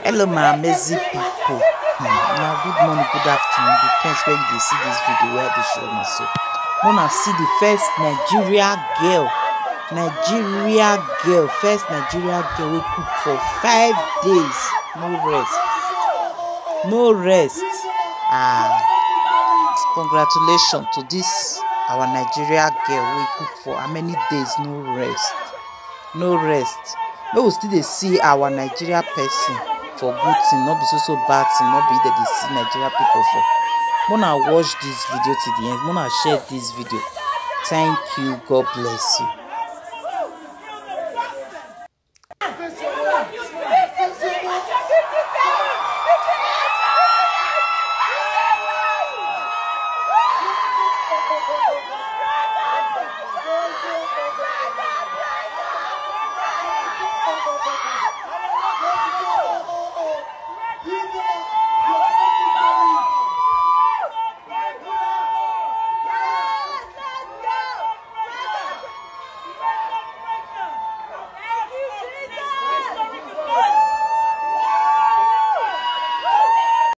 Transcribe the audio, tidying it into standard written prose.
Hello my amazing people. Now good morning, good afternoon, depends when you see this video where they show me. So wanna see the first Nigeria girl, first Nigeria girl who cook for 5 days, no rest. Congratulations to this our Nigeria girl who cook for how many days, no rest. But we still dey see our Nigeria person for good thing, not be so bad thing, not be that they see Nigeria people for. Wanna watch this video to the end, wanna share this video. Thank you, God bless you.